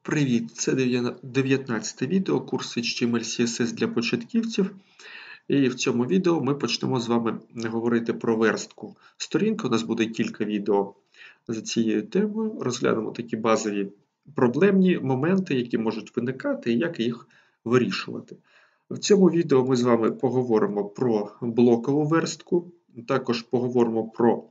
Привіт! Це 19-те відео курсу HTML CSS для початківців. І в цьому відео ми почнемо з вами говорити про верстку сторінки. У нас буде кілька відео за цією темою. Розглянемо такі базові проблемні моменти, які можуть виникати, і як їх вирішувати. В цьому відео ми з вами поговоримо про блокову верстку, також поговоримо про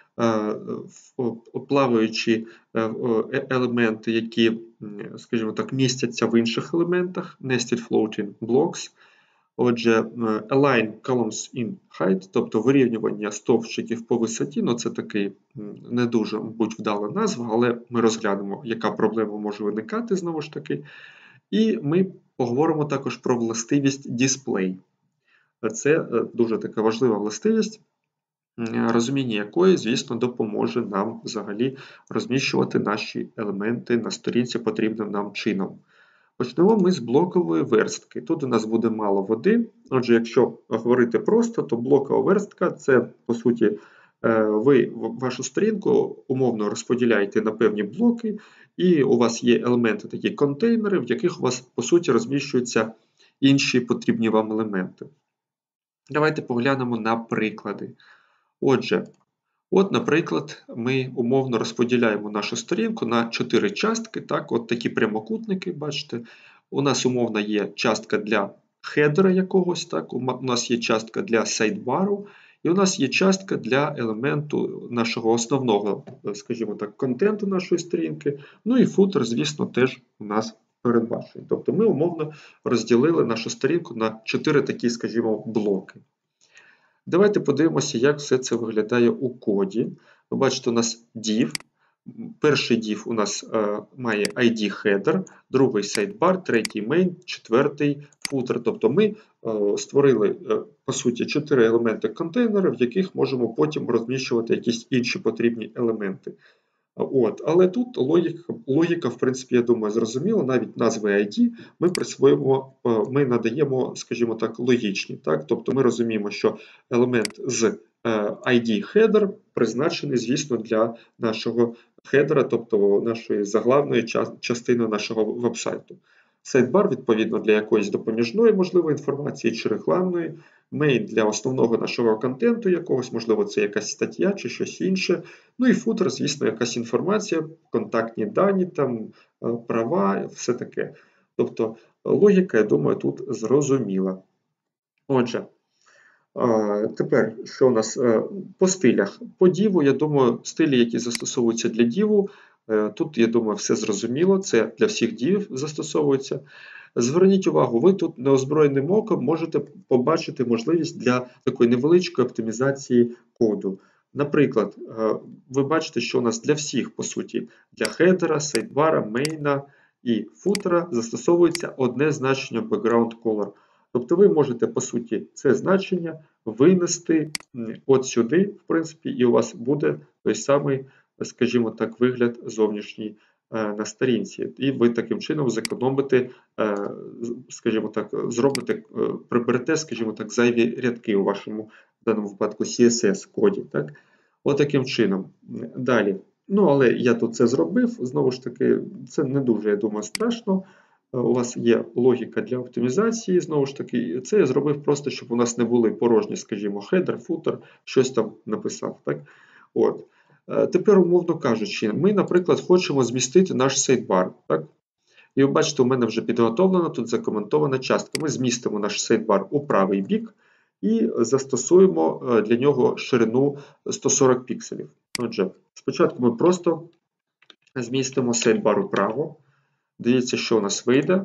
плаваючі елементи, які, скажімо так, містяться в інших елементах, nested floating blocks. Отже, align columns in height, тобто вирівнювання стовпчиків по висоті, це такий не дуже, мабуть, вдала назва, але ми розглянемо, яка проблема може виникати, знову ж таки. І ми поговоримо також про властивість display. Це дуже така важлива властивість, розуміння якої, звісно, допоможе нам взагалі розміщувати наші елементи на сторінці потрібним нам чином. Почнемо ми з блокової верстки. Тут у нас буде мало води. Отже, якщо говорити просто, то блокова верстка – це, по суті, ви вашу сторінку умовно розподіляєте на певні блоки, і у вас є елементи, такі контейнери, в яких у вас, по суті, розміщуються інші потрібні вам елементи. Давайте поглянемо на приклади. Отже, наприклад, ми умовно розподіляємо нашу сторінку на 4 частки. Так, от такі прямокутники, бачите. У нас умовно є частка для хедера якогось, так, у нас є частка для сайдбару, і у нас є частка для елементу нашого основного, скажімо так, контенту нашої сторінки. Ну і футер, звісно, теж у нас передбачений. Тобто ми умовно розділили нашу сторінку на 4 такі, скажімо, блоки. Давайте подивимося, як все це виглядає у коді. Ви бачите, у нас div. Перший div у нас має ID header, другий sidebar, третій main, четвертий footer. Тобто ми створили, по суті, 4 елементи контейнера, в яких можемо потім розміщувати якісь інші потрібні елементи. Але тут логіка, в принципі, я думаю, зрозуміла. Навіть назви ID ми надаємо, скажімо так, логічні. Так? Тобто ми розуміємо, що елемент з ID header призначений, звісно, для нашого хедера, тобто нашої заглавної частини нашого вебсайту. Sidebar, відповідно, для якоїсь допоміжної, можливо, інформації чи рекламної. Main для основного нашого контенту якогось, можливо, це якась стаття чи щось інше. Ну і footer, звісно, якась інформація, контактні дані, там, права, все таке. Тобто логіка, я думаю, тут зрозуміла. Отже, тепер, що у нас по стилях? По діву, я думаю, стилі, які застосовуються для діву, тут, я думаю, все зрозуміло, це для всіх дівів застосовується. Зверніть увагу, ви тут неозброєним оком можете побачити можливість для такої невеличкої оптимізації коду. Наприклад, ви бачите, що у нас для всіх, по суті, для хедера, сайдбара, мейна і футера застосовується одне значення background color. Тобто ви можете, по суті, це значення винести от сюди, в принципі, і у вас буде той самий, скажімо так, вигляд зовнішній на сторінці. І ви таким чином зекономите, скажімо так, приберете, скажімо так, зайві рядки у вашому, в даному випадку, CSS-коді. Так? От таким чином. Далі. Але я тут це зробив, знову ж таки, це не дуже, я думаю, страшно. У вас є логіка для оптимізації, знову ж таки, це я зробив просто, щоб у нас не були порожні, скажімо, хедер, футер, щось там написав. Так? От. Тепер, умовно кажучи, ми, наприклад, хочемо змістити наш сайдбар. Так? І ви бачите, у мене вже підготовлена тут закоментована частка. Ми змістимо наш сайдбар у правий бік і застосуємо для нього ширину 140 пікселів. Отже, спочатку ми просто змістимо сайдбар управо. Дивіться, що у нас вийде.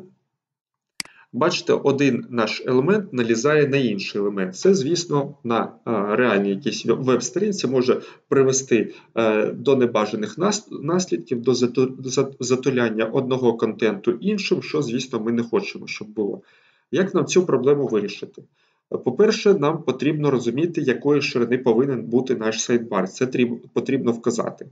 Бачите, один наш елемент налізає на інший елемент. Це, звісно, на реальній якійсь веб-сторінці може привести до небажаних наслідків, до затуляння одного контенту іншим, що, звісно, ми не хочемо, щоб було. Як нам цю проблему вирішити? По-перше, нам потрібно розуміти, якої ширини повинен бути наш сайдбар. Це потрібно вказати.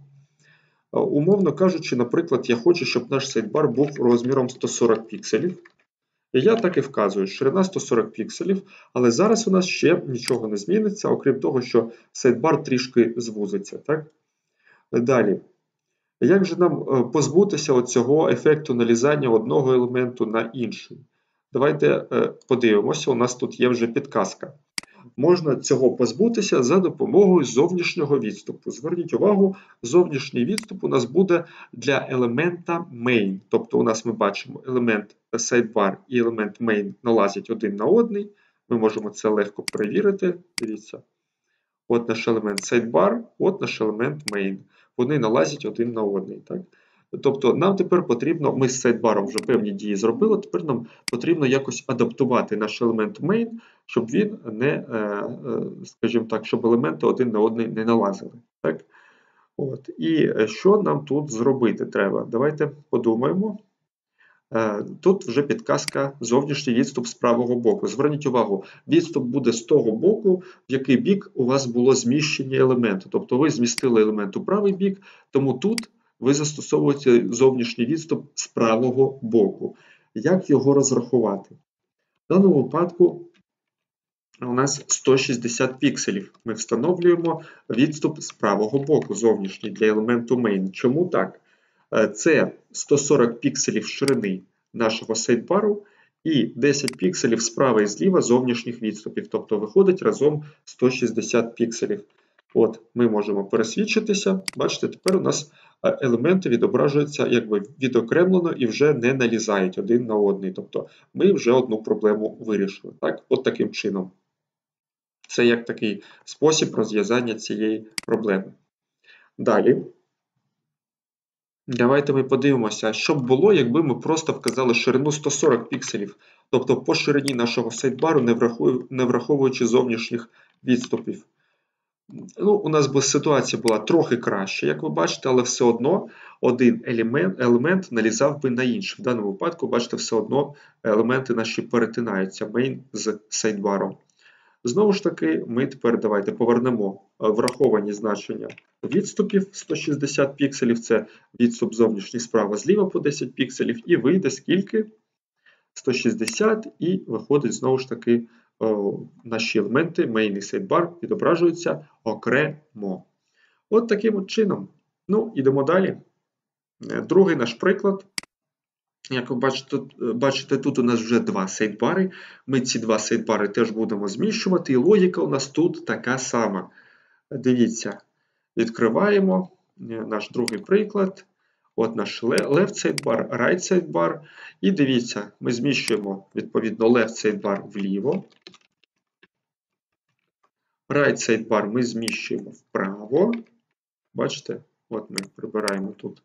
Умовно кажучи, наприклад, я хочу, щоб наш сайдбар був розміром 140 пікселів. І я так і вказую, ширина 140 пікселів, але зараз у нас ще нічого не зміниться, окрім того, що сайдбар трішки звузиться. Так? Далі. Як же нам позбутися цього ефекту налізання одного елементу на інший? Давайте подивимося, у нас тут є вже підказка. Можна цього позбутися за допомогою зовнішнього відступу. Зверніть увагу, зовнішній відступ у нас буде для елемента main. Тобто у нас ми бачимо елемент sidebar і елемент main налазять один на одний. Ми можемо це легко перевірити. Дивіться. От наш елемент sidebar, от наш елемент main. Вони налазять один на одний. Так? Тобто нам тепер потрібно, ми з сайдбаром вже певні дії зробили, тепер нам потрібно якось адаптувати наш елемент main, щоб він не, скажімо так, щоб елементи один на один не налазили. Так? От. І що нам тут зробити треба? Давайте подумаємо. Тут вже підказка зовнішній відступ з правого боку. Зверніть увагу, відступ буде з того боку, в який бік у вас було зміщення елементу. Тобто ви змістили елемент у правий бік, тому тут ви застосовуєте зовнішній відступ з правого боку. Як його розрахувати? В даному випадку у нас 160 пікселів. Ми встановлюємо відступ з правого боку зовнішній для елементу main. Чому так? Це 140 пікселів ширини нашого сайдбару і 10 пікселів справа і зліва зовнішніх відступів. Тобто виходить разом 160 пікселів. От, ми можемо пересвідчитися. Бачите, тепер у нас елементи відображуються якби відокремлено і вже не налізають один на один. Тобто ми вже одну проблему вирішили. Так? От таким чином. Це як такий спосіб розв'язання цієї проблеми. Далі. Давайте ми подивимося, що б було, якби ми просто вказали ширину 140 пікселів. Тобто по ширині нашого сайдбару, не враховуючи зовнішніх відступів. Ну, у нас би ситуація була трохи краще, як ви бачите, але все одно один елемент налізав би на інший. В даному випадку, бачите, все одно елементи наші перетинаються main з сайдбаром. Знову ж таки, ми тепер давайте повернемо враховані значення відступів 160 пікселів, це відступ зовнішній справа зліва по 10 пікселів, і вийде скільки? 160, і виходить знову ж таки наші елементи, main і sidebar, відображуються окремо. От таким от чином. Ну, ідемо далі. Другий наш приклад. Як ви бачите, тут у нас вже два сайдбари. Ми ці два сайдбари теж будемо зміщувати, і логіка у нас тут така сама. Дивіться, відкриваємо наш другий приклад. От наш left sidebar, right sidebar. І дивіться, ми зміщуємо, відповідно, left sidebar вліво. Right sidebar ми зміщуємо вправо. Бачите, от ми прибираємо тут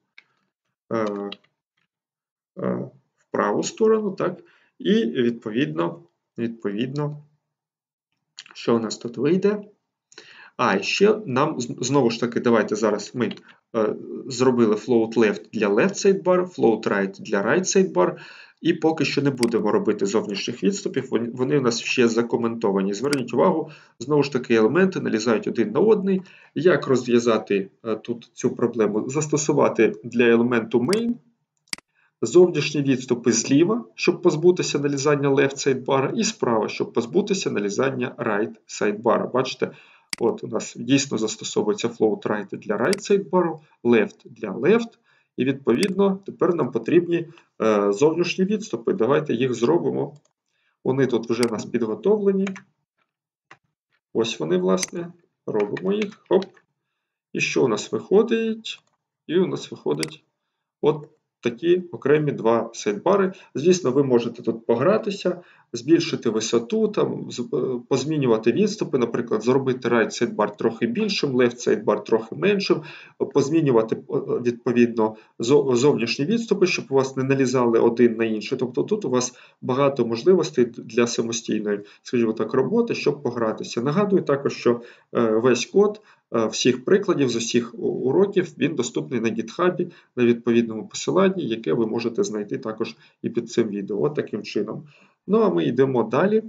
в праву сторону, так? І відповідно, що у нас тут вийде? І ще нам, знову ж таки, давайте зараз ми зробили float left для left sidebar, float right для right sidebar, і поки що не будемо робити зовнішніх відступів, вони у нас ще закоментовані. Зверніть увагу, знову ж таки, елементи налізають один на одний. Як розв'язати тут цю проблему? Застосувати для елементу main зовнішні відступи зліва, щоб позбутися налізання left sidebar, і справа, щоб позбутися налізання right sidebar. Бачите, от у нас дійсно застосовується float right для right sidebar, left для left, і відповідно тепер нам потрібні зовнішні відступи. Давайте їх зробимо. Вони тут вже у нас підготовлені. Ось вони, власне, робимо їх. Хоп. І що у нас виходить? І у нас виходить от такі окремі два сайдбари. Звісно, ви можете тут погратися, збільшити висоту, там, позмінювати відступи, наприклад, зробити right sidebar трохи більшим, left sidebar трохи меншим, позмінювати, відповідно, зовнішні відступи, щоб у вас не налізали один на інший. Тобто тут у вас багато можливостей для самостійної, скажімо так, роботи, щоб погратися. Нагадую також, що весь код всіх прикладів з усіх уроків, він доступний на GitHub, на відповідному посиланні, яке ви можете знайти також і під цим відео. От таким чином. Ну, а ми йдемо далі.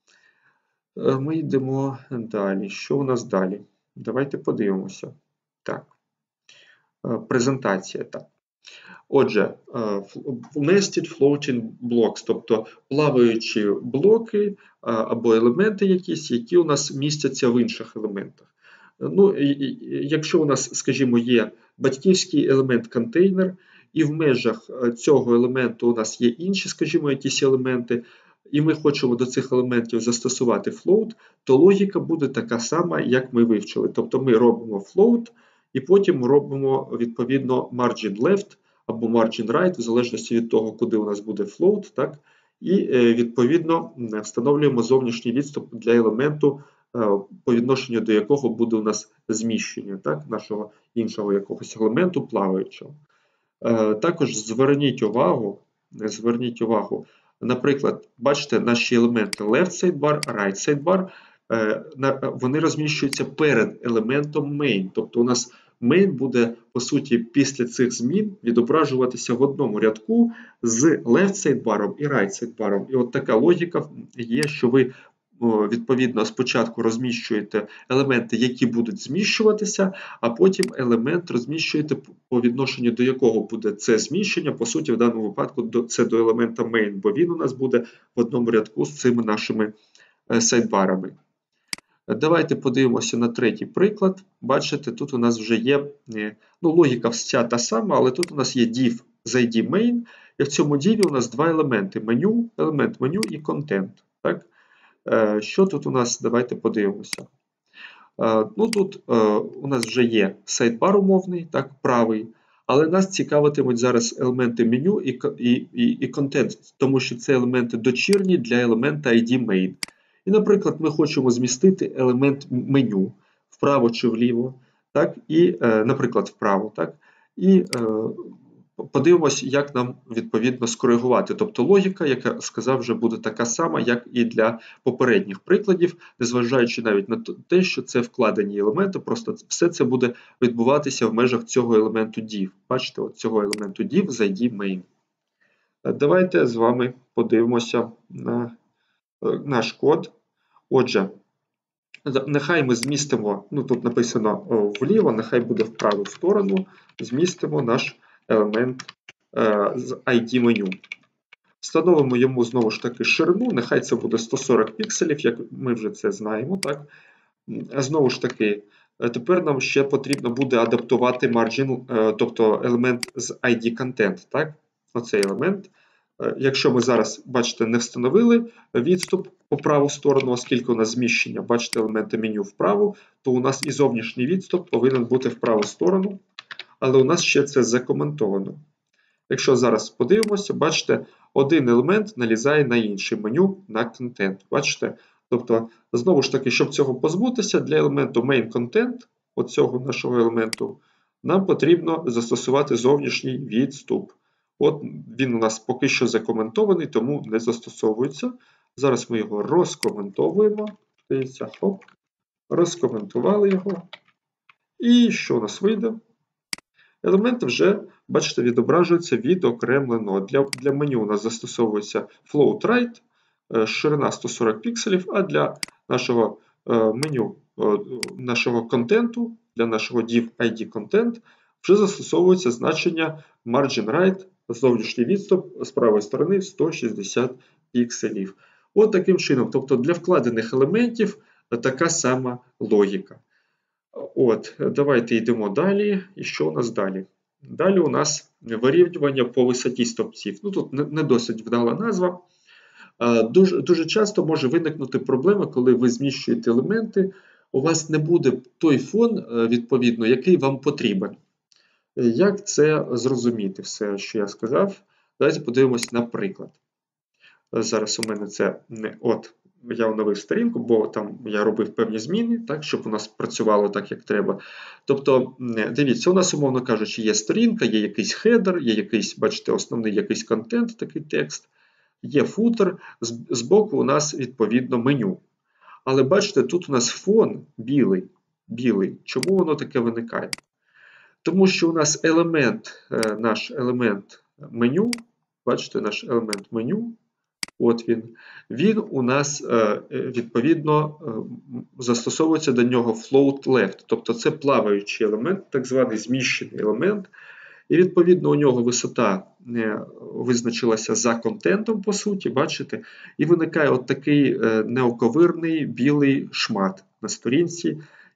Що у нас далі? Давайте подивимося. Так. Презентація. Так. Отже, nested floating blocks, тобто плаваючі блоки або елементи якісь, які у нас містяться в інших елементах. Ну, якщо у нас, скажімо, є батьківський елемент контейнер, і в межах цього елементу у нас є інші, скажімо, якісь елементи, і ми хочемо до цих елементів застосувати float, то логіка буде така сама, як ми вивчили. Тобто ми робимо float, і потім робимо, відповідно, margin left або margin right, в залежності від того, куди у нас буде float, так? І, відповідно, встановлюємо зовнішній відступ для елементу, по відношенню до якого буде у нас зміщення, так? Нашого іншого якогось елементу плаваючого. Також зверніть увагу, наприклад, бачите, наші елементи left sidebar, right sidebar, вони розміщуються перед елементом main. Тобто у нас main буде, по суті, після цих змін відображуватися в одному рядку з left sidebar і right sidebar. І от така логіка є, що ви відповідно спочатку розміщуєте елементи, які будуть зміщуватися, а потім елемент розміщуєте по відношенню до якого буде це зміщення. По суті, в даному випадку це до елемента main, бо він у нас буде в одному рядку з цими нашими сайдбарами. Давайте подивимося на третій приклад. Бачите, тут у нас вже є, логіка вся та сама, але тут у нас є div з ID main, і в цьому div у нас два елементи: елемент меню і контент. Так? Що тут у нас? Давайте подивимося. Тут у нас вже є сайдбар умовний, так, правий, але нас цікавитимуть зараз елементи меню і контент, тому що це елементи дочірні для елемента ID main. І, наприклад, ми хочемо змістити елемент меню вправо чи вліво, так, і, наприклад, вправо, так, і подивимось, як нам, відповідно, скоригувати. Тобто логіка, яка сказав, вже буде така сама, як і для попередніх прикладів, незважаючи навіть на те, що це вкладені елементи, просто все це буде відбуватися в межах цього елементу div. Бачите, от цього елементу div з ID main. Давайте з вами подивимося на наш код. Отже, нехай ми змістимо, тут написано вліво, нехай буде в праву сторону, змістимо наш елемент з ID меню. Встановимо йому знову ж таки ширину, нехай це буде 140 пікселів, як ми вже це знаємо. Так? Знову ж таки, тепер нам ще потрібно буде адаптувати margin, тобто елемент з ID content. Так? Оцей елемент. Якщо ми зараз, бачите, не встановили відступ по праву сторону, оскільки у нас зміщення, бачите, елементи меню вправо, то у нас і зовнішній відступ повинен бути в праву сторону, але у нас ще це закоментовано. Якщо зараз подивимося, бачите, один елемент налізає на інший меню, на контент. Бачите? Тобто, знову ж таки, щоб цього позбутися, для елементу main-content, оцього нашого елементу, нам потрібно застосувати зовнішній відступ. От він у нас поки що закоментований, тому не застосовується. Зараз ми його розкоментовуємо. Дивіться, хоп, розкоментували його. І що у нас вийде? Елементи вже, бачите, відображуються відокремлено. Для меню у нас застосовується float right, ширина 140 пікселів, а для нашого меню, нашого контенту, для нашого div ID content, вже застосовується значення margin right, зовнішній відступ з правої сторони 160 пікселів. От таким чином, тобто для вкладених елементів така сама логіка. Давайте йдемо далі. І що у нас далі? Далі у нас вирівнювання по висоті стовпців. Тут не досить вдала назва. Дуже часто може виникнути проблема, коли ви зміщуєте елементи, у вас не буде той фон, відповідно, який вам потрібен. Як це зрозуміти, все, що я сказав? Давайте подивимось на приклад. Зараз у мене це не я оновив сторінку, бо там я робив певні зміни, так, щоб у нас працювало так, як треба. Тобто, дивіться, у нас, умовно кажучи, є сторінка, є якийсь хедер, є якийсь, бачите, основний якийсь контент, такий текст, є футер, збоку у нас, відповідно, меню. Але, бачите, тут у нас фон білий. Чому воно таке виникає? Тому що у нас наш елемент меню, бачите, наш елемент меню, от він у нас, відповідно, застосовується до нього float left, тобто це плаваючий елемент, так званий зміщений елемент, і, відповідно, у нього висота визначилася за контентом, по суті, бачите, і виникає от такий неоковирний білий шмат на сторінці,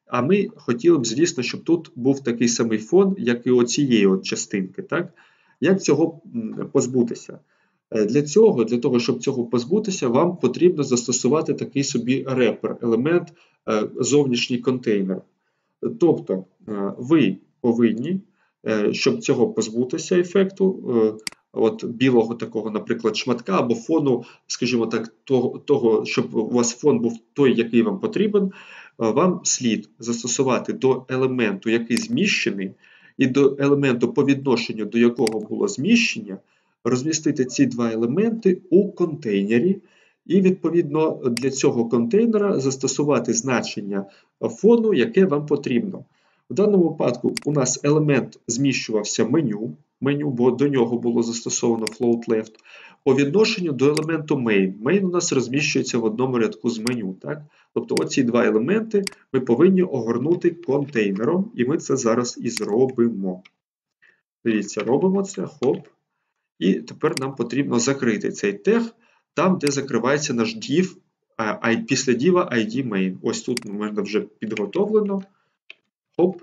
А ми хотіли б, звісно, щоб тут був такий самий фон, як і оцієї от частинки. Так? Як цього позбутися? Для того, щоб цього позбутися, вам потрібно застосувати такий собі репер, елемент зовнішній контейнер. Тобто ви повинні, щоб цього позбутися ефекту, от білого такого, наприклад, шматка або фону, скажімо так, того, щоб у вас фон був той, який вам потрібен, вам слід застосувати до елементу, який зміщений, і до елементу, по відношенню до якого було зміщення, розмістити ці два елементи у контейнері, і, відповідно, для цього контейнера застосувати значення фону, яке вам потрібно. В даному випадку у нас елемент зміщувався меню, бо до нього було застосовано float left, по відношенню до елементу main. Main у нас розміщується в одному рядку з меню. Так? Тобто оці два елементи ми повинні огорнути контейнером, і ми це зараз і зробимо. Дивіться, робимо це, хоп. І тепер нам потрібно закрити цей тег там, де закривається наш div, після div ID main. Ось тут у мене вже підготовлено. Хоп.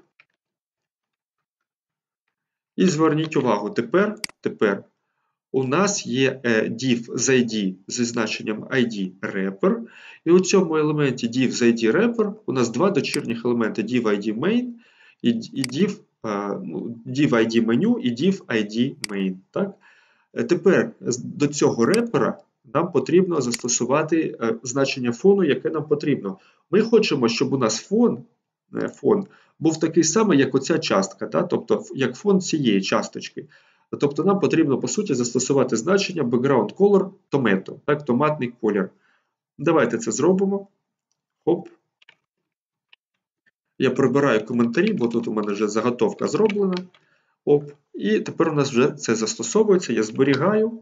І зверніть увагу, тепер у нас є div з ID зі значенням ID wrapper. І у цьому елементі div з ID wrapper у нас два дочірніх елементи div ID main і div ID menu і div ID main. Так? Тепер до цього репера нам потрібно застосувати значення фону, яке нам потрібно. Ми хочемо, щоб у нас фон був такий самий, як оця частка, да? Тобто як фон цієї часточки. Тобто нам потрібно, по суті, застосувати значення background color tomato, так? Томатний колір. Давайте це зробимо. Хоп. Я прибираю коментарі, бо тут у мене вже заготовка зроблена. Оп. І тепер у нас вже це застосовується, я зберігаю,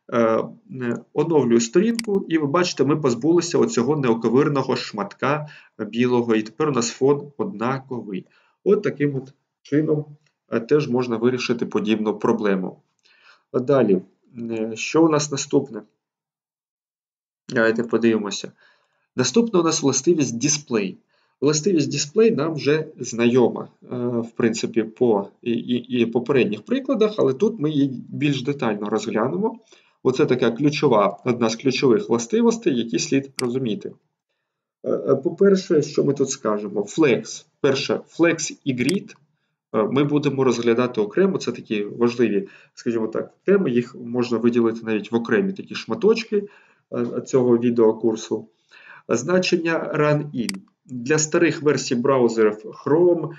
оновлюю сторінку, і ви бачите, ми позбулися оцього неоковирного шматка білого, і тепер у нас фон однаковий. От таким от чином теж можна вирішити подібну проблему. Далі, що у нас наступне? Давайте подивимося. Наступна у нас властивість display. Властивість display нам вже знайома, в принципі, по і попередніх прикладах, але тут ми її більш детально розглянемо. Оце така одна з ключових властивостей, які слід розуміти. По-перше, що ми тут скажемо? Flex. Перше, Flex і Grid ми будемо розглядати окремо. Це такі важливі, скажімо так, теми. Їх можна виділити навіть в окремі такі шматочки цього відеокурсу. Значення run-in. Для старих версій браузерів Chrome,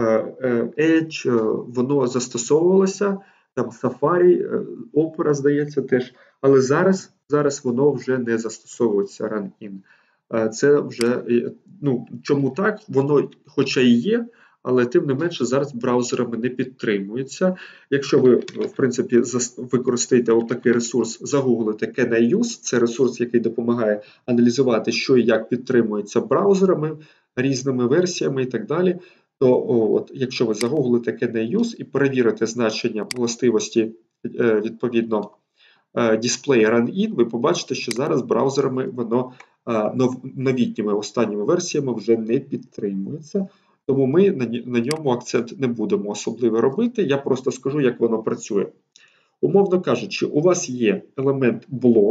Edge, воно застосовувалося, там Safari, Opera, здається, теж, але зараз воно вже не застосовується run-in. Це вже, чому так? Воно хоча і є, але тим не менше зараз браузерами не підтримується. Якщо ви, в принципі, використаєте отакий ресурс, загуглите Can I Use, це ресурс, який допомагає аналізувати, що і як підтримується браузерами, різними версіями і так далі, то якщо ви загуглите Can I Use і перевірите значення властивості, відповідно, Display Run-In, ви побачите, що зараз браузерами воно новітніми останніми версіями вже не підтримується. Тому ми на ньому акцент не будемо особливо робити, я просто скажу, як воно працює. Умовно кажучи, у вас є елемент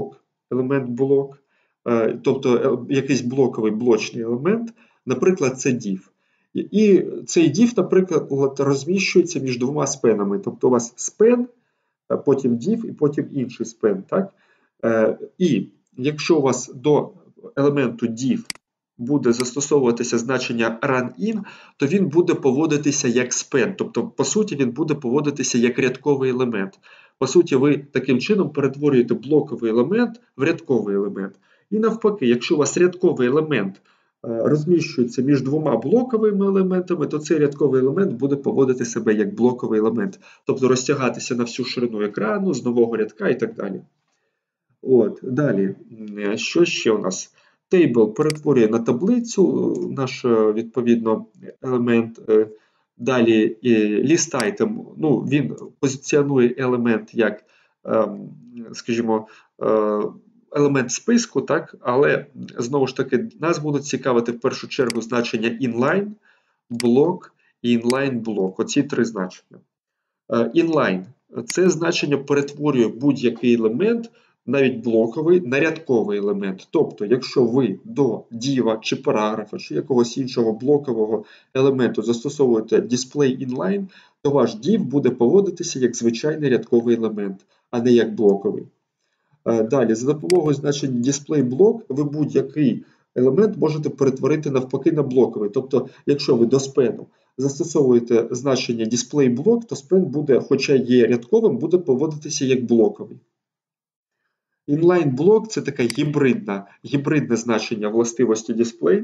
блок, тобто якийсь блочний елемент, наприклад, це div. І цей div, наприклад, розміщується між двома спенами. Тобто у вас спен, потім div і потім інший спен. Так? І якщо у вас до елементу div буде застосовуватися значення run-in, то він буде поводитися як span. Тобто, по суті, він буде поводитися як рядковий елемент. По суті, ви таким чином перетворюєте блоковий елемент в рядковий елемент. І навпаки, якщо у вас рядковий елемент розміщується між двома блоковими елементами, то цей рядковий елемент буде поводити себе як блоковий елемент. Тобто розтягатися на всю ширину екрану, з нового рядка і так далі. Далі, що ще у нас? Table перетворює на таблицю наш, відповідно, елемент. Далі list item, він позиціонує елемент як, скажімо, елемент списку, так? Але, знову ж таки, нас будуть цікавити в першу чергу значення inline, блок і inline блок. Оці три значення. Inline – це значення перетворює будь-який елемент, навіть блоковий, на рядковий елемент. Тобто, якщо ви до діва чи параграфа, чи якогось іншого блокового елементу застосовуєте display inline, то ваш div буде поводитися як звичайний рядковий елемент, а не як блоковий. Далі, за допомогою значення display-block ви будь-який елемент можете перетворити навпаки на блоковий. Тобто, якщо ви до span застосовуєте значення display-block, то span буде, хоча є рядковим, буде поводитися як блоковий. Inline-block – це таке гібридне значення властивості display.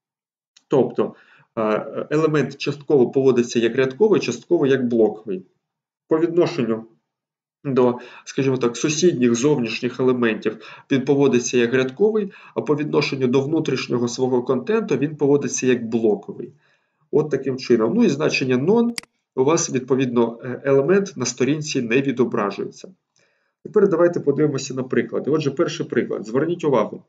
Тобто, елемент частково поводиться як рядковий, частково як блоковий. По відношенню до, скажімо так, сусідніх зовнішніх елементів він поводиться як рядковий, а по відношенню до внутрішнього свого контенту він поводиться як блоковий. От таким чином. Ну і значення non у вас, відповідно, елемент на сторінці не відображується. Тепер давайте подивимося на приклади. Отже, перший приклад. Зверніть увагу.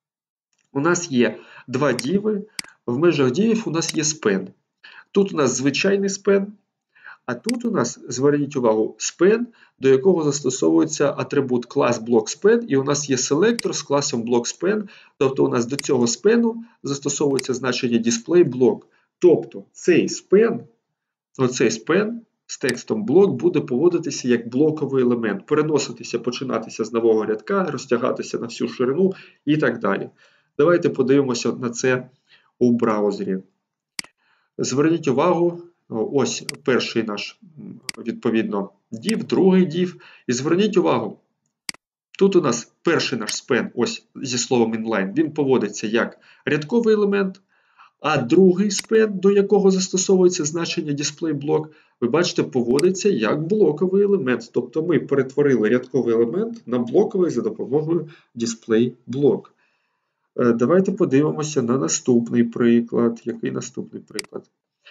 У нас є два діви, в межах дівів у нас є span. Тут у нас звичайний span, а тут у нас, зверніть увагу, span, до якого застосовується атрибут клас block_span, і у нас є селектор з класом block_span, тобто у нас до цього span застосовується значення display_block. Тобто цей span, оцей span з текстом block буде поводитися як блоковий елемент, переноситися, починатися з нового рядка, розтягатися на всю ширину і так далі. Давайте подивимося на це у браузері. Зверніть увагу, ось перший наш, відповідно, div, другий div. І зверніть увагу, тут у нас перший наш span, ось зі словом inline, він поводиться як рядковий елемент, а другий span, до якого застосовується значення display_block, ви бачите, поводиться як блоковий елемент. Тобто ми перетворили рядковий елемент на блоковий за допомогою display_block. Давайте подивимося на наступний приклад. Який наступний приклад?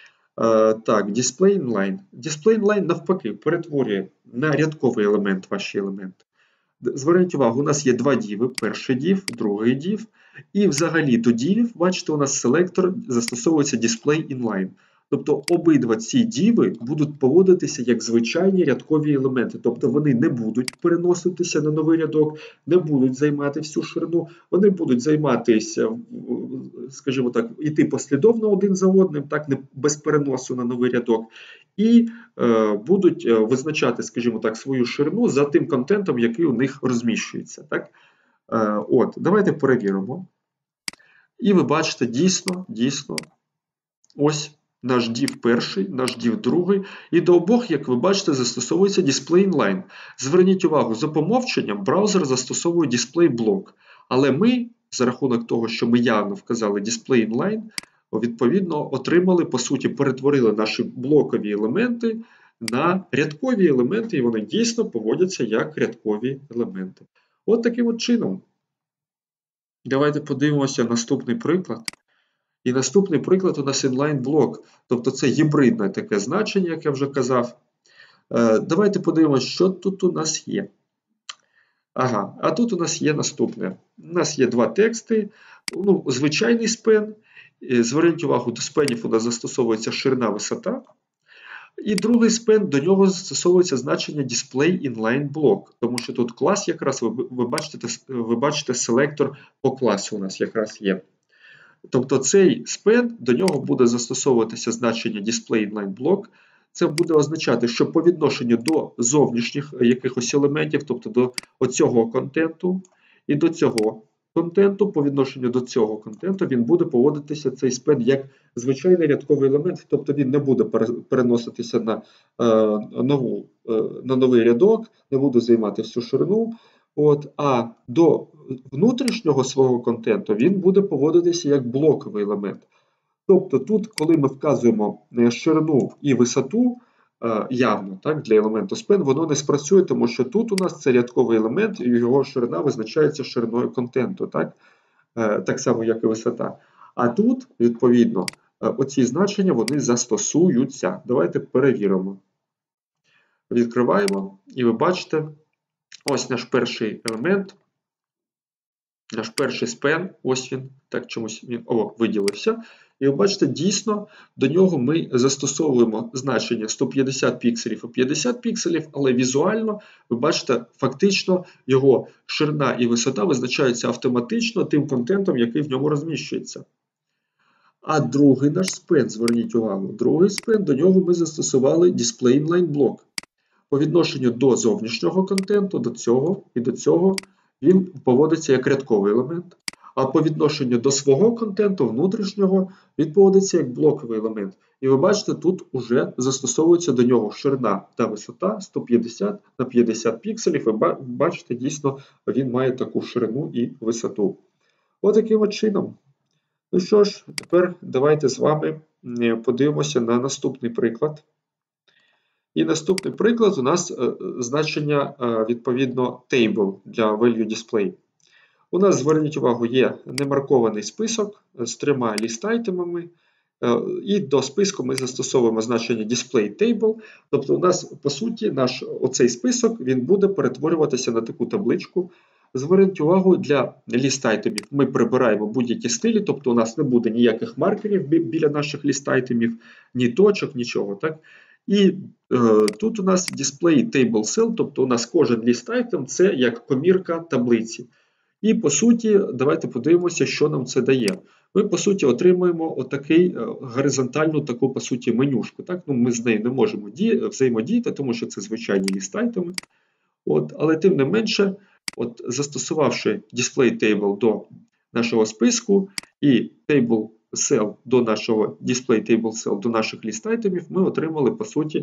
Так, display_inline. Display_inline навпаки перетворює на рядковий елемент ваші елементи. Зверніть увагу, у нас є два діви, перший дів, другий дів. І взагалі до дівів, бачите, у нас селектор застосовується display_inline. Тобто обидва ці діви будуть поводитися як звичайні рядкові елементи. Тобто вони не будуть переноситися на новий рядок, не будуть займати всю ширину, вони будуть займатися, скажімо так, іти послідовно один за одним, так, не без переносу на новий рядок. І будуть визначати, скажімо так, свою ширину за тим контентом, який у них розміщується. Так? От, давайте перевіримо. І ви бачите, дійсно, ось наш div перший, наш div другий. І до обох, як ви бачите, застосовується display_inline. Зверніть увагу, за помовченням браузер застосовує display_block. Але ми, за рахунок того, що ми явно вказали display_inline, відповідно, отримали, по суті, перетворили наші блокові елементи на рядкові елементи, і вони дійсно поводяться як рядкові елементи. От таким от чином. Давайте подивимося наступний приклад. І наступний приклад у нас inline-блок, тобто це гібридне таке значення, як я вже казав. Давайте подивимося, що тут у нас є. Ага, а тут у нас є наступне. У нас є два тексти. Ну, звичайний span. Зверніть увагу, до спенів у нас застосовується ширина, висота. І другий span, до нього застосовується значення display_inline_block, тому що тут клас якраз, ви бачите селектор по класу у нас якраз є. Тобто цей span, до нього буде застосовуватися значення display_inline_block. Це буде означати, що по відношенню до зовнішніх якихось елементів, тобто до оцього контенту і до цього контенту, по відношенню до цього контенту, він буде поводитися цей span як звичайний рядковий елемент, тобто він не буде переноситися на новий рядок, не буде займати всю ширину. А до внутрішнього свого контенту він буде поводитися як блоковий елемент. Тобто тут, коли ми вказуємо ширину і висоту, явно так, для елементу span, воно не спрацює, тому що тут у нас це рядковий елемент, і його ширина визначається шириною контенту, так само, як і висота. А тут, відповідно, оці значення вони застосуються. Давайте перевіримо. Відкриваємо, і ви бачите, ось наш перший елемент, наш перший span, ось він, так чомусь він виділився. І ви бачите, дійсно, до нього ми застосовуємо значення 150 пікселів і 50 пікселів, але візуально, ви бачите, фактично його ширина і висота визначаються автоматично тим контентом, який в ньому розміщується. А другий наш спен, зверніть увагу, другий спен, до нього ми застосували Display Inline Block. По відношенню до зовнішнього контенту, до цього і до цього, він поводиться як рядковий елемент. А по відношенню до свого контенту, внутрішнього, він поводиться як блоковий елемент. І ви бачите, тут вже застосовується до нього ширина та висота 150 на 50 пікселів. Ви бачите, дійсно, він має таку ширину і висоту. Ось таким чином. Ну що ж, тепер давайте з вами подивимося на наступний приклад. І наступний приклад у нас значення, відповідно, table для value display. У нас, зверніть увагу, є немаркований список з 3 ліст-айтемами. І до списку ми застосовуємо значення display table. Тобто у нас, по суті, наш оцей список він буде перетворюватися на таку табличку. Зверніть увагу, для ліст-айтемів ми прибираємо будь-які стилі, тобто у нас не буде ніяких маркерів біля наших ліст-айтемів, ні точок, нічого. Так? І тут у нас display table cell, тобто у нас кожен ліст-айтем – це як комірка таблиці. І, по суті, давайте подивимося, що нам це дає. Ми, по суті, отримуємо отакий горизонтальну таку, по суті, менюшку. Так? Ну, ми з нею не можемо взаємодіяти, тому що це звичайні ліст-айтеми. Але тим не менше, застосувавши display table до нашого списку і table cell до нашого display table cell до наших ліст-айтемів, ми отримали, по суті,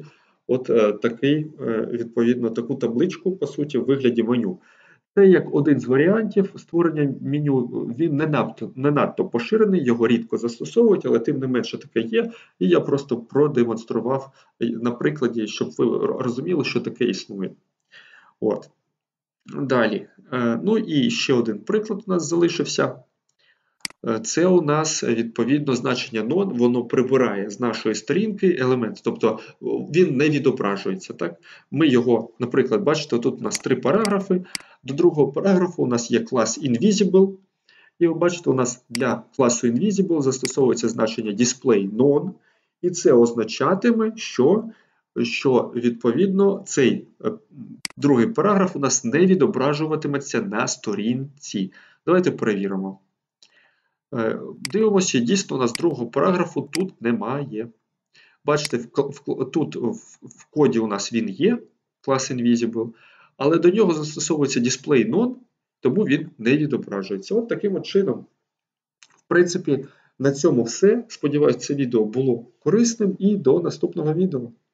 відповідно, таку табличку, по суті, в вигляді меню. Це як один з варіантів створення меню, він не надто поширений, його рідко застосовують, але тим не менше таке є. І я просто продемонстрував на прикладі, щоб ви розуміли, що таке існує. Далі. Ну і ще один приклад у нас залишився. Це у нас, відповідно, значення non, воно прибирає з нашої сторінки елемент, тобто він не відображується. Так? Ми його, наприклад, бачите, тут у нас 3 параграфи. До другого параграфу у нас є клас Invisible. І ви бачите, у нас для класу Invisible застосовується значення display non. І це означатиме, що відповідно, цей другий параграф у нас не відображуватиметься на сторінці. Давайте перевіримо. Дивимося, дійсно, у нас другого параграфу тут немає. Бачите, тут в коді у нас він є, клас Invisible, але до нього застосовується display non, тому він не відображується. Таким чином. В принципі, на цьому все. Сподіваюсь, це відео було корисним і до наступного відео.